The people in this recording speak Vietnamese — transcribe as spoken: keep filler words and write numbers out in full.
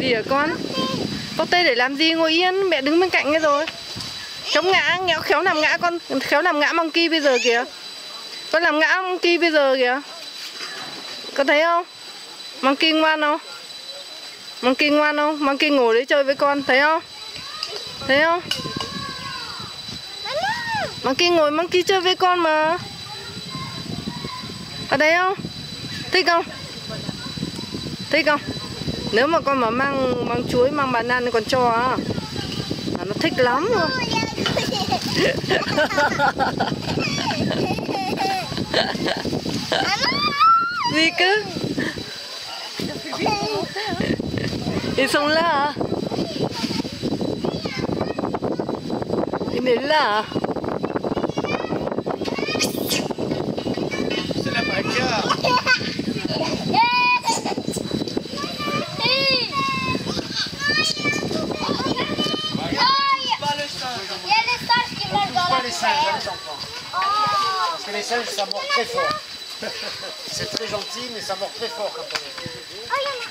gì hả con? Vóc tay để làm gì? Ngồi yên, mẹ đứng bên cạnh cái rồi. Khéo ngã, khéo khéo làm ngã con, khéo làm ngã Monkey bây giờ kìa. Con làm ngã Monkey bây giờ kìa. Con thấy không? Monkey ngoan không? Monkey ngoan không? Monkey ngồi đấy chơi với con, thấy không? Thấy không? Monkey ngồi, Monkey chơi với con mà. Ở đây không? Thích không? Thích không? Nếu mà con mà mang mang chuối, mang banana thì con cho á. À, nó thích lắm luôn. Gì cơ? Isongla. Inilah. C'est la bagarre. Pas les singes, les enfants. Parce que les singes, ça mord très fort. C'est très gentil, mais ça mord très fort quand on est.